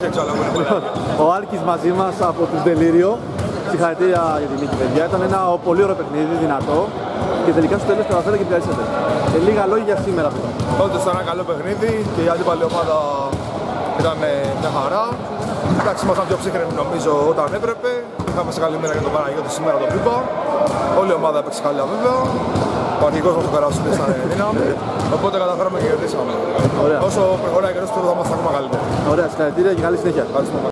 Ο Άλκης μαζί μας από τους Δελίριο. Συγχαρητήρια για την νίκη, παιδιά. Ήταν ένα πολύ ωραίο παιχνίδι, δυνατό. Και τελικά στο τέλος καταφέρατε και πιάσατε. Λίγα λόγια για σήμερα. Όντως ήταν ένα καλό παιχνίδι και η αντίπαλη ομάδα ήταν μια χαρά. Εντάξει, ήμασταν πιο ψύχρεμοι νομίζω όταν έπρεπε. Είχαμε σε καλή μέρα για τον Παναγιώτη σήμερα το πίπα. Όλη η ομάδα έπαιξε καλά βέβαια. Ο αρχηγός μας ο Καρασούλης ήταν δύναμη. Οπότε καταφέραμε και κερδίσαμε. Όσο προχωράει ο καιρός θα είμαστε ακόμα καλύτεροι. Ωραία, συγχαρητήρια και καλή συνέχεια.